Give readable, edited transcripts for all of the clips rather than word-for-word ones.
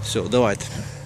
Все, давайте.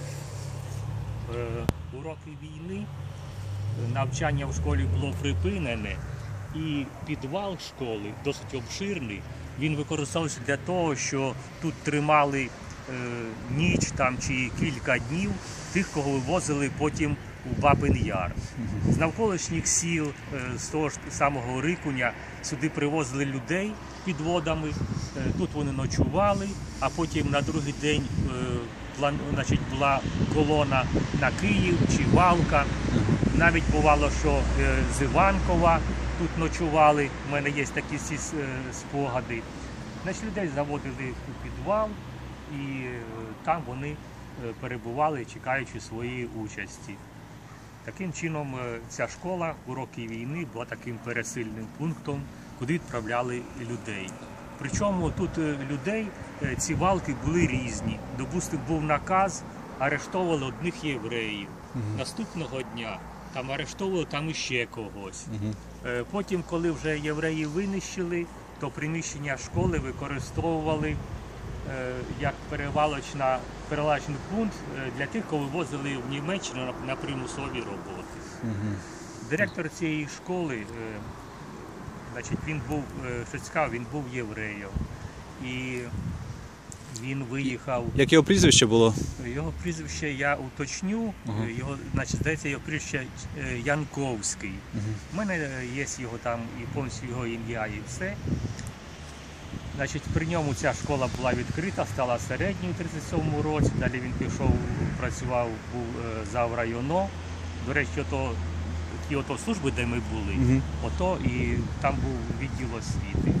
У роки війни навчання в школі було припинене, і підвал школи, досить обширний, він використовувався для того, що тут тримали ніч там, чи кілька днів тих, кого вивозили потім у Бабин Яр. З навколишніх сіл, з того ж самого Рикуня, сюди привозили людей підводами, тут вони ночували, а потім на другий день була колона на Київ чи Валка. Навіть бувало, що з Іванкова тут ночували, у мене є такі всі спогади. Значить, людей заводили у підвал, і там вони перебували, чекаючи своєї участі. Таким чином, ця школа у роки війни була таким пересильним пунктом, куди відправляли людей. Причому тут людей, ці валки були різні. Допустим, був наказ, арештовували одних євреїв. Наступного дня там арештовували там іще когось. Потім, коли вже євреїв винищили, то приміщення школи використовували як перевалочний пункт для тих, кого вивозили в Німеччину на примусові роботи. Директор цієї школи, значить, він був, що цікаво, він був євреєм. І він виїхав... Як його прізвище було? Його прізвище я уточню. Його, значить, здається, його прізвище Янковський. У мене є його там і повністю його ім'я і все. Значить, при ньому ця школа була відкрита, стала середньою у 1937 році. Далі він пішов, працював, був зав районо. До речі, ті служби, де ми були, і там був відділ освіти.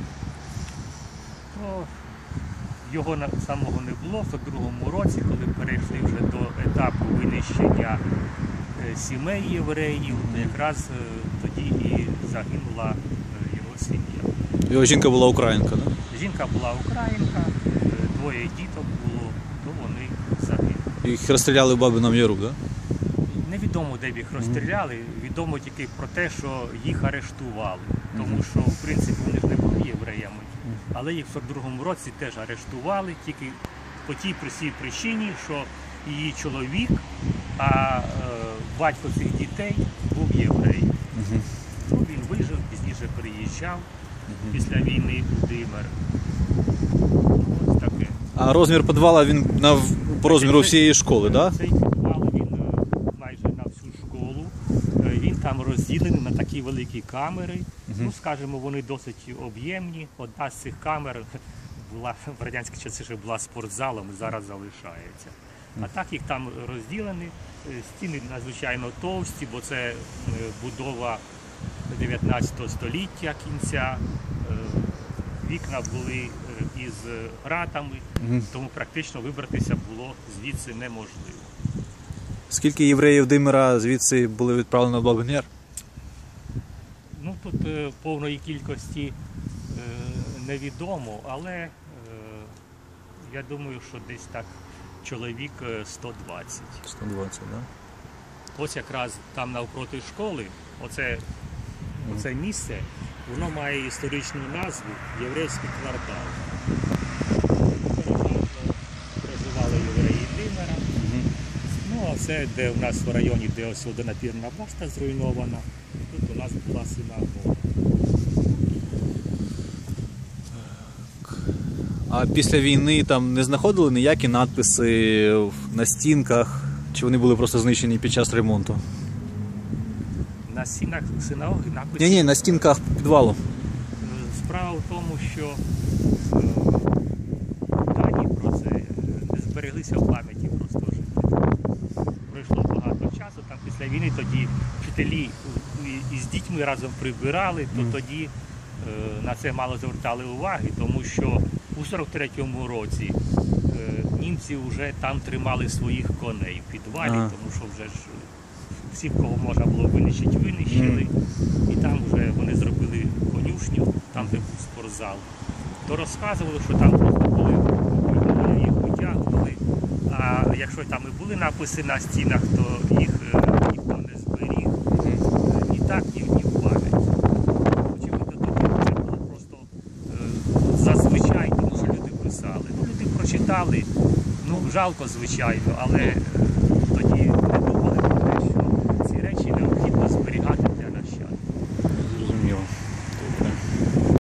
Його самого не було в 1942 році, коли перейшли вже до етапу винищення сімей євреїв, якраз тоді і загинула його сім'я. Його жінка була українка, так? Жінка була українка, двоє діток було, то вони загинули. Їх розстріляли в Бабиному Яру, так? Невідомо, де б їх розстріляли, відомо тільки про те, що їх арештували. Тому що, в принципі, вони ж не були євреями. Але їх в 1942 році теж арештували, тільки по тій простій причині, що її чоловік, а батько цих дітей був єврей. Він вижив, пізніше приїжджав після війни у Димир. Ось таке. А розмір підвала він по розміру всієї школи, так? Цей підвал він майже на всю школу. Він там розділений на такі великі камери. Ну, скажімо, вони досить об'ємні. Одна з цих камер була в радянські часи, ще була спортзалом, і зараз залишається. А так їх там розділені. Стіни надзвичайно товсті, бо це будова 19 століття кінця. Вікна були із гратами, тому практично вибратися було звідси неможливо. Скільки євреїв Димира звідси були відправлені в Бабин Яр? Ну, тут повної кількості невідомо, але я думаю, що десь так чоловік 120. 120, так? Ось якраз там навпроти школи, оце місце, воно має історичну назву «Єврейський квартал». Проживали євреї Димира. Ну, а це, де у нас в районі, де ось водонапірна башта зруйнована, тут у нас була синагога. А після війни там не знаходили ніякі надписи на стінках, чи вони були просто знищені під час ремонту? На стінах синагоги написи? Ні, на стінках підвалу. Справа в тому, що дані про це не збереглися в пам'яті просто жителів. Пройшло багато часу, там після війни тоді вчителі із дітьми разом прибирали, то тоді на це мало звертали уваги, тому що у 43-му році німці вже там тримали своїх коней в підвалі, тому що вже ж всіх, кого можна було винищити, винищили. І там вже вони зробили конюшню, там де був спортзал. То розказували, що там просто були, їх витягували. А якщо там і були написи на стінах, то їх ніхто не зберіг. І так, ні в пам'ять. Очевидно, тоді це було просто зазвичай, тому що люди писали. Люди прочитали, Ну, жалко, звичайно, але тоді